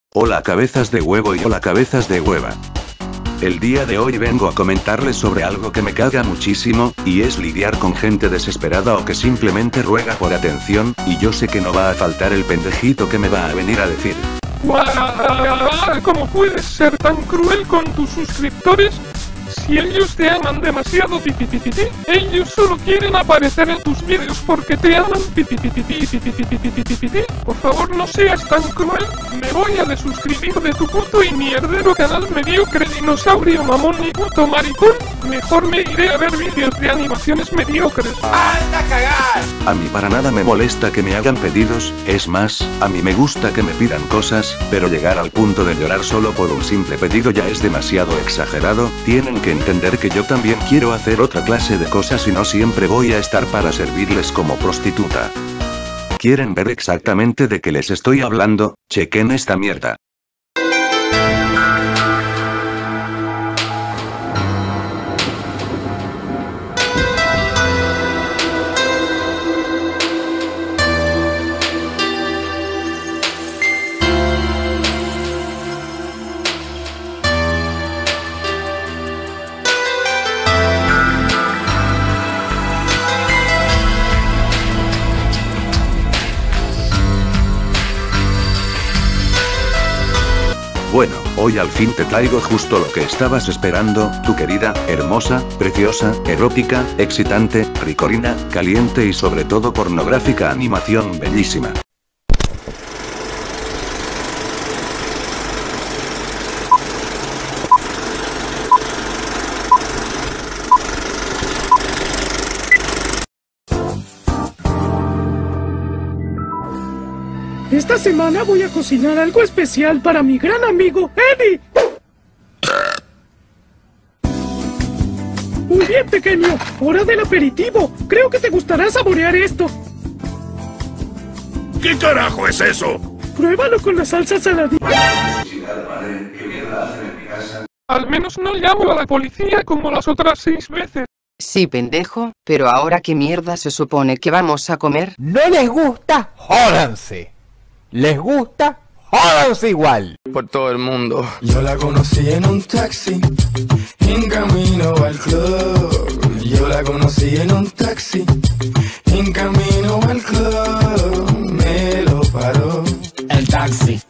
Hola cabezas de huevo y hola cabezas de hueva. El día de hoy vengo a comentarles sobre algo que me caga muchísimo, y es lidiar con gente desesperada o que simplemente ruega por atención, y yo sé que no va a faltar el pendejito que me va a venir a decir: ¿Cómo puedes ser tan cruel con tus suscriptores? Si ellos te aman demasiado, ellos solo quieren aparecer en tus vídeos porque te aman, por favor no seas tan cruel, me voy a desuscribir de tu puto y mierdero canal mediocre dinosaurio mamón y puto maricón, mejor me iré a ver vídeos de animaciones mediocres. ¡Anda a cagar! A mí para nada me molesta que me hagan pedidos, es más, a mí me gusta que me pidan cosas, pero llegar al punto de llorar solo por un simple pedido ya es demasiado exagerado. Tienen que entender que yo también quiero hacer otra clase de cosas y no siempre voy a estar para servirles como prostituta. ¿Quieren ver exactamente de qué les estoy hablando? Chequen esta mierda. Bueno, hoy al fin te traigo justo lo que estabas esperando, tu querida, hermosa, preciosa, erótica, excitante, ricorina, caliente y sobre todo pornográfica animación bellísima. Esta semana voy a cocinar algo especial para mi gran amigo, Eddie. Muy bien, pequeño. Hora del aperitivo. Creo que te gustará saborear esto. ¿Qué carajo es eso? Pruébalo con la salsa saladita. Al menos no llamo a la policía como las otras 6 veces. Sí, pendejo, pero ahora qué mierda se supone que vamos a comer. ¿No les gusta? ¡Jódanse! ¿Les gusta? ¡Jódanse igual! Por todo el mundo. Yo la conocí en un taxi, en camino al club. Yo la conocí en un taxi, en camino al club. Me lo paró El taxi.